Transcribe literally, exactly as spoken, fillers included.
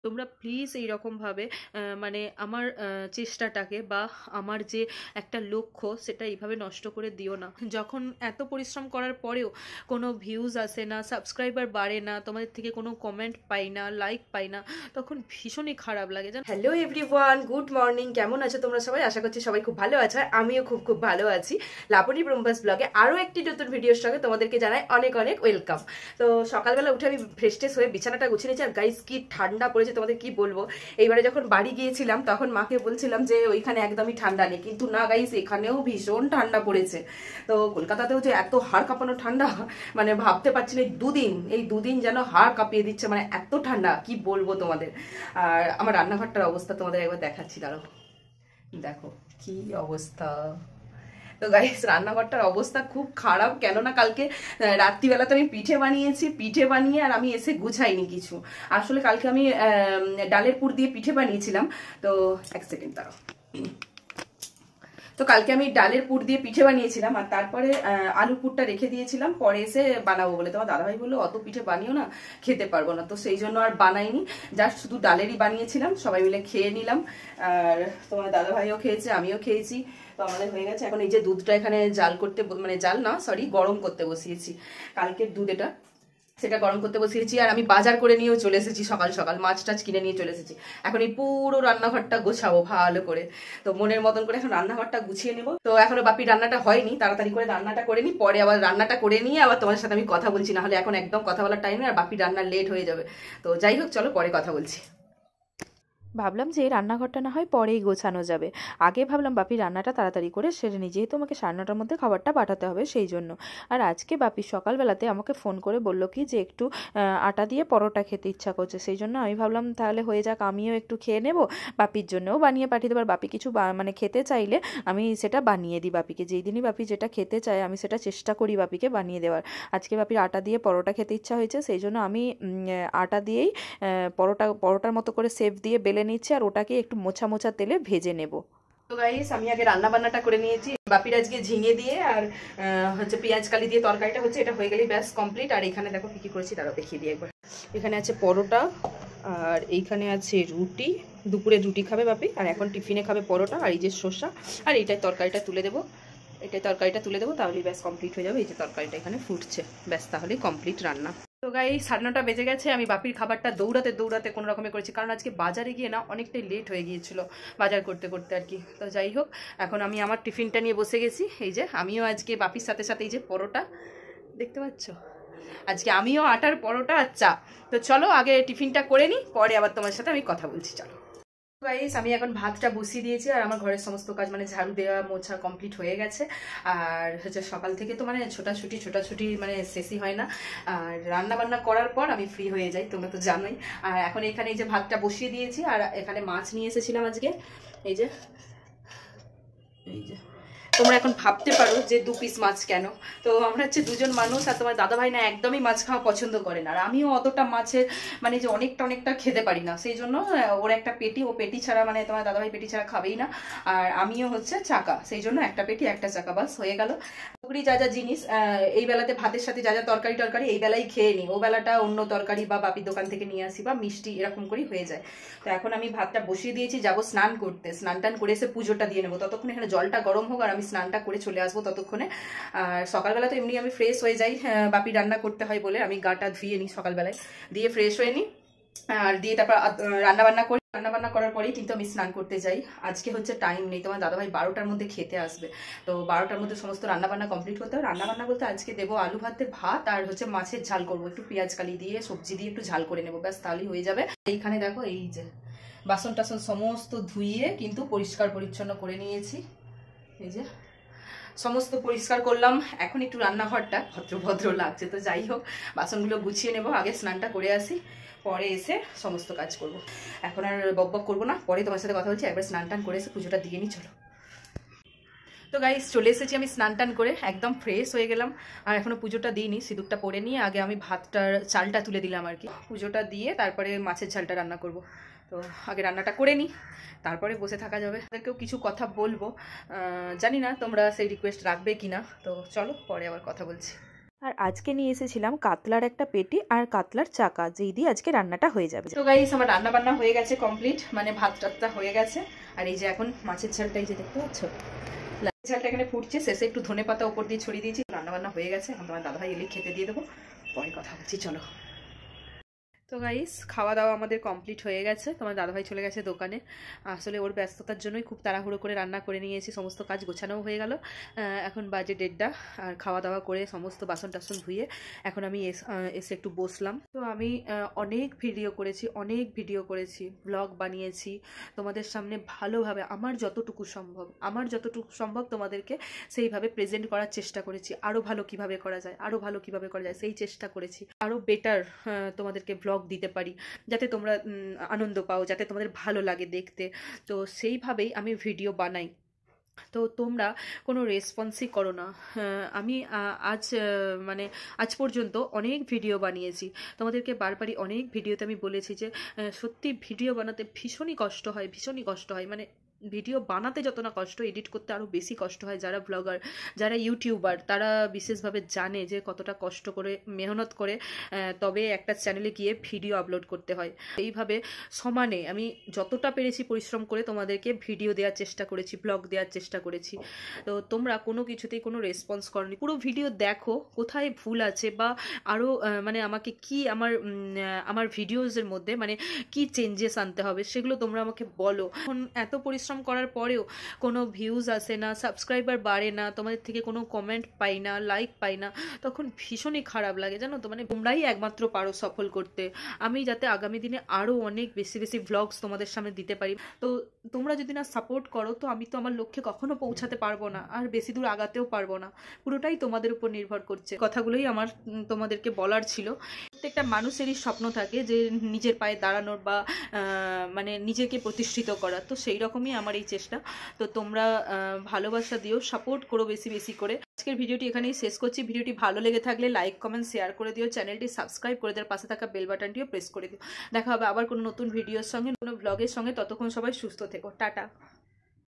তোমরা প্লিজ এইরকমভাবে মানে আমার চেষ্টাটাকে বা আমার যে একটা লক্ষ্য সেটা এইভাবে নষ্ট করে দিও না। যখন এত পরিশ্রম করার পরেও কোনো ভিউজ আসে না, সাবস্ক্রাইবার বাড়ে না, তোমাদের থেকে কোনো কমেন্ট পাই না, লাইক পাই না, তখন ভীষণই খারাপ লাগে। Hello everyone, good morning. কেমন আছো তোমরা সবাই? আশা করছি সবাই খুব ভালো আছে, আমিও খুব খুব ভালো আছি। লাবণী ব্রহ্মাস ব্লগে আরও একটি নতুন ভিডিওর সঙ্গে তোমাদেরকে জানাই অনেক অনেক ওয়েলকাম। তো সকালবেলা উঠে আমি ফ্রেশ ট্রেশ হয়ে বিছানাটা গুছিয়ে নিয়েছি। আর গাইস কি ঠান্ডা পড়েছে তোমাদের কি বলবো। এইবারে যখন বাড়ি গিয়েছিলাম তখন মাকে বলছিলাম যে ওইখানে একদমই ঠান্ডা নেই, কিন্তু না গাইস, এখানেও ভীষণ ঠান্ডা পড়েছে। তো কলকাতাতেও যে এত হাড় কাঁপানো ঠান্ডা, মানে ভাবতে পারছি না। এই দুদিন এই দুদিন যেন হাড় কাঁপিয়ে দিচ্ছে, মানে এত ঠান্ডা কি বলবো তোমাদের। আর আমার রান্নাঘরটার অবস্থা তোমাদের একবার দেখাচ্ছি, দাঁড়াও। দেখো কি অবস্থা। তো গাইস, রান্নাঘরটার অবস্থা খুব খারাপ, কেননা কালকে রাত্রিবেলাতে আমি পিঠে বানিয়েছি। পিঠে বানিয়ে আর আমি এসে গুছাইনি কিছু। আসলে কালকে আমি ডালের পুর দিয়ে পিঠে বানিয়েছিলাম। তো এক সেকেন্ড দাঁড়াও। তো কালকে আমি ডালের পুর দিয়ে পিঠে বানিয়েছিলাম, আর তারপরে আলু পুরটা রেখে দিয়েছিলাম পরে এসে বানাবো বলে। তোমার দাদাভাই বললো অত পিঠে বানিও না, খেতে পারবো না। তো সেই জন্য আর বানাইনি, জাস্ট শুধু ডালেরই বানিয়েছিলাম। সবাই মিলে খেয়ে নিলাম, আর তোমার দাদাভাইও খেয়েছে, আমিও খেয়েছি। তো আমাদের হয়ে গেছে। এখন এই যে দুধটা এখানে জাল করতে, মানে জাল না সরি গরম করতে বসিয়েছি। কালকের দুধ এটা, সেটা গরম করতে বসিয়েছি। আর আমি বাজার করে নিয়েও চলে এসেছি, সকাল সকাল মাছ টাছ কিনে নিয়ে চলে এসেছি। এখন এই পুরো রান্নাঘরটা গোছাবো ভালো করে। তো মনের মতন করে এখন রান্নাঘরটা গুছিয়ে নেবো। তো এখনো বাপি রান্নাটা হয়নি, তাড়াতাড়ি করে রান্নাটা করে নিই, পরে আবার রান্নাটা করে নিয়ে আবার তোমার সাথে আমি কথা বলছি। না হলে এখন একদম কথা বলার টাইম নেই, আর বাপি রান্না লেট হয়ে যাবে। তো যাই হোক, চলো পরে কথা বলছি। ভাবলাম যে রান্নাঘরটা না হয় পরেই গোছানো যাবে। আগে ভাবলাম বাপি রান্নাটা তাড়াতাড়ি করে সেরে নিই, যেহেতু আমাকে সাড়ে নটার মধ্যে খাবারটা পাঠাতে হবে সেই জন্য। আর আজকে বাপি সকালবেলাতে আমাকে ফোন করে বললো কি যে একটু আটা দিয়ে পরোটা খেতে ইচ্ছা করছে। সেই জন্য আমি ভাবলাম তাহলে হয়ে যাক, আমিও একটু খেয়ে নেব, বাপির জন্যও বানিয়ে পাঠিয়ে দেবো। আর বাপি কিছু মানে খেতে চাইলে আমি সেটা বানিয়ে দিই বাপিকে। যেই দিনই বাপি যেটা খেতে চায় আমি সেটা চেষ্টা করি বাপিকে বানিয়ে দেওয়ার। আজকে বাপির আটা দিয়ে পরোটা খেতে ইচ্ছা হয়েছে, সেই জন্য আমি আটা দিয়েই পরোটা পরোটার মতো করে শেপ দিয়ে বেলে নিচ্ছে, আর ওটাকে একটু মোছা মোছা তেলে ভেজে নেব। তো গাইস, আমি আগে রান্না বান্নাটা করে নিয়েছি। বাপির আজকে ঝিঙে দিয়ে আর হচ্ছে পেঁয়াজ কালি দিয়ে তরকারিটা হচ্ছে, এটা হয়ে গেলেই ব্যাস কমপ্লিট। আর এখানে দেখো কি কি করেছি, তারাও দেখিয়ে দিই একবার। এখানে আছে পরোটা, আর এইখানে আছে রুটি। দুপুরে রুটি খাবে বাপি, আর এখন টিফিনে খাবে পরোটা। আর এই যে শসা, আর এইটাই তরকারিটা তুলে দেবো। এটাই তরকারিটা তুলে দেবো, তাহলেই ব্যাস কমপ্লিট হয়ে যাবে। এই যে তরকারিটা এখানে ফুটছে, ব্যাস তাহলেই কমপ্লিট রান্না। তো গাইস, সাড়ে নটা বেজে গেছে। আমি বাপির খাবারটা দৌড়াতে দৌড়াতে কোনো রকমে করেছি, কারণ আজকে বাজারে গিয়ে না অনেকটাই লেট হয়ে গিয়েছিল বাজার করতে করতে আর কি। তো যাই হোক, এখন আমি আমার টিফিনটা নিয়ে বসে গেছি। এই যে আমিও আজকে বাপির সাথে সাথে এই যে পরোটা দেখতে পাচ্ছ, আজকে আমিও আটার পরোটা আর চা। তো চলো আগে টিফিনটা করে নিই, পরে আবার তোমার সাথে আমি কথা বলছি। চলো গাইস, আমি এখন ভাতটা বসিয়ে দিয়েছি, আর আমার ঘরের সমস্ত কাজ মানে ঝাড়ু দেওয়া মোছা কমপ্লিট হয়ে গেছে। আর হচ্ছে সকাল থেকে তো মানে ছোটাছুটি ছোটাছুটি মানে শেষই হয় না। আর রান্না বান্না করার পর আমি ফ্রি হয়ে যাই, তোমরা তো জানোই। আর এখন এখানে এই যে ভাতটা বসিয়ে দিয়েছি, আর এখানে মাছ নিয়ে এসেছিলাম আজকে। এই যে এই যে তোমরা এখন ভাবতে পারো যে দু পিস মাছ কেন। তো আমরা হচ্ছে দুজন মানুষ, আর তোমার দাদাভাই না একদমই মাছ খাওয়া পছন্দ করে না। আর আমিও অতটা মাছের মানে যে অনেকটা অনেকটা খেতে পারি না, সেই জন্য ওর একটা পেটি, ও পেটি ছাড়া মানে তোমার দাদাভাই পেটি ছাড়া খাবেই না। আর আমিও হচ্ছে চাকা, সেই জন্য একটা পেটি একটা চাকা, বাস হয়ে গেল। পুকুরি যা যা জিনিস এই বেলাতে ভাতের সাথে যা যা তরকারি টরকারি এই বেলায় খেয়ে নিই, ও বেলাটা অন্য তরকারি বা বাপির দোকান থেকে নিয়ে আসি বা মিষ্টি এরকম করেই হয়ে যায়। তো এখন আমি ভাতটা বসিয়ে দিয়েছি, যাবো স্নান করতে। স্নান টান করে এসে পুজোটা দিয়ে নেবো, ততক্ষণ এখানে জলটা গরম হোক আর আমি স্নানটা করে চলে আসবো ততক্ষণে। আর সকালবেলা তো এমনি আমি ফ্রেশ হয়ে যাই, বাপি রান্না করতে হয় বলে আমি গাটা ধুয়ে নিই সকালবেলায়, দিয়ে ফ্রেশ হয়ে নিই। আর দিয়ে তারপর রান্না বান্না করি। রান্না বান্না করার পরেই কিন্তু আমি স্নান করতে যাই। আজকে হচ্ছে টাইম নেই, তোমার দাদাভাই বারোটার মধ্যে খেতে আসবে। তো বারোটার মধ্যে সমস্ত রান্না বান্না কমপ্লিট করতে হবে। রান্না বান্না বলতে আজকে দেবো আলু ভাতে ভাত, আর হচ্ছে মাছের ঝাল করবো, একটু পেঁয়াজ কালি দিয়ে সবজি দিয়ে একটু ঝাল করে নেবো, ব্যাস তাহলেই হয়ে যাবে। এইখানে দেখো এই যে বাসন টাসন সমস্ত ধুইয়ে কিন্তু পরিষ্কার পরিচ্ছন্ন করে নিয়েছি। এই যে সমস্ত পরিষ্কার করলাম। এখন একটু রান্নাঘরটা ভদ্র ভদ্র লাগছে। তো যাই হোক, বাসনগুলো গুছিয়ে নেবো, আগে স্নানটা করে আসি, পরে এসে সমস্ত কাজ করব। এখন আর বক বক করবো না, পরে তোমার সাথে কথা বলছি। একবার স্নান টান করে এসে পুজোটা দিয়ে নিই, চলো। তো গাইস, চলে এসেছি আমি স্নান টান করে, একদম ফ্রেশ হয়ে গেলাম। আর এখনো পুজোটা দিইনি, সিঁদুরটা পরে নিয়ে আগে আমি ভাতটার চালটা তুলে দিলাম আর কি। পুজোটা দিয়ে তারপরে মাছের ঝালটা রান্না করব। তো আগে রান্নাটা করে নিই, তারপরে বসে থাকা যাবে। তাদেরকেও কিছু কথা বলবো, জানি না তোমরা সেই রিকোয়েস্ট রাখবে কিনা। তো চলো পরে আবার কথা বলছি। আর আজকে নিয়ে এসেছিলাম কাতলার একটা পেটি আর কাতলার চাকা, যেই দিয়ে আজকে রান্নাটা হয়ে যাবে। তো গাইস আমার রান্না বান্না হয়ে গেছে কমপ্লিট, মানে ভাত টাতটা হয়ে গেছে। আর এই যে এখন মাছের ঝালটা এই যে দেখতে পাচ্ছ, মাছের ঝালটা এখানে ফুটছে, শেষে একটু ধনে পাতা উপর দিয়ে ছড়িয়ে দিয়েছি। রান্না বান্না হয়ে গেছে, এখন তোমার দাদাভাই এলেই খেতে দিয়ে দেবো, পরে কথা বলছি, চলো। তো গাইস খাওয়া দাওয়া আমাদের কমপ্লিট হয়ে গেছে, তোমার দাদাভাই চলে গেছে দোকানে। আসলে ওর ব্যস্ততার জন্যই খুব তাড়াহুড়ো করে রান্না করে নিয়েছি, সমস্ত কাজ গোছানোও হয়ে গেল। এখন বাজে দেড়টা, আর খাওয়া দাওয়া করে সমস্ত বাসন টাসন ধুয়ে এখন আমি এসে একটু বসলাম। তো আমি অনেক ভিডিও করেছি, অনেক ভিডিও করেছি, ব্লগ বানিয়েছি তোমাদের সামনে ভালোভাবে, আমার যতটুকু সম্ভব আমার যতটুকু সম্ভব তোমাদেরকে সেইভাবে প্রেজেন্ট করার চেষ্টা করেছি। আরও ভালো কিভাবে করা যায়, আরও ভালো কিভাবে করা যায় সেই চেষ্টা করেছি, আরও বেটার তোমাদেরকে ব্লগ দিতে পারি, যাতে তোমরা আনন্দ পাও, যাতে তোমাদের ভালো লাগে দেখতে। তো সেইভাবেই আমি ভিডিও বানাই। তো তোমরা কোনো রেসপন্সই করো না। আমি আজ মানে আজ পর্যন্ত অনেক ভিডিও বানিয়েছি, তোমাদেরকে বারবারই অনেক ভিডিওতে আমি বলেছি যে সত্যি ভিডিও বানাতে ভীষণই কষ্ট হয়, ভীষণই কষ্ট হয়। মানে ভিডিও বানাতে যত না কষ্ট, এডিট করতে আরও বেশি কষ্ট হয়। যারা ব্লগার, যারা ইউটিউবার, তারা বিশেষভাবে জানে যে কতটা কষ্ট করে মেহনত করে তবে একটা চ্যানেলে গিয়ে ভিডিও আপলোড করতে হয়। এইভাবে সমানে আমি যতটা পেরেছি পরিশ্রম করে তোমাদেরকে ভিডিও দেওয়ার চেষ্টা করেছি, ব্লগ দেওয়ার চেষ্টা করেছি। তো তোমরা কোনো কিছুতেই কোনো রেসপন্স করনি। পুরো ভিডিও দেখো, কোথায় ভুল আছে বা আরও মানে আমাকে কি আমার আমার ভিডিওসের মধ্যে মানে কি চেঞ্জেস আনতে হবে সেগুলো তোমরা আমাকে বলো। এখন এত পরিশ্রম করার পরেও কোনো ভিউজ আসে না, সাবস্ক্রাইবার বাড়ে না, তোমাদের থেকে কোনো কমেন্ট পাই না, লাইক পাই না, তখন ভীষণই খারাপ লাগে, জানো তো। মানে তোমরাই একমাত্র পারো সফল করতে, আমি যাতে আগামী দিনে আরও অনেক বেশি বেশি ভ্লগস তোমাদের সামনে দিতে পারি। তো তোমরা যদি না সাপোর্ট করো তো আমি তো আমার লক্ষ্যে কখনো পৌঁছাতে পারবো না, আর বেশি দূর আগাতেও পারবো না। পুরোটাই তোমাদের উপর নির্ভর করছে। কথাগুলোই আমার তোমাদেরকে বলার ছিল। প্রত্যেকটা মানুষেরই স্বপ্ন থাকে যে নিজের পায়ে দাঁড়ানোর বা মানে নিজেকে প্রতিষ্ঠিত করার, তো সেই রকমই আমার এই চেষ্টা। তো তোমরা ভালোবাসা দিও, সাপোর্ট করো বেশি বেশি করে। আজকের ভিডিওটি এখানেই শেষ করছি। ভিডিওটি ভালো লেগে থাকলে লাইক কমেন্ট শেয়ার করে দিও, চ্যানেলটি সাবস্ক্রাইব করে দেওয়ার পাশে থাকা বেল বাটনটিও প্রেস করে দিও। দেখা হবে আবার কোনো নতুন ভিডিওর সঙ্গে, কোনো ব্লগের সঙ্গে। ততক্ষণ সবাই সুস্থ থেকো, টাটা।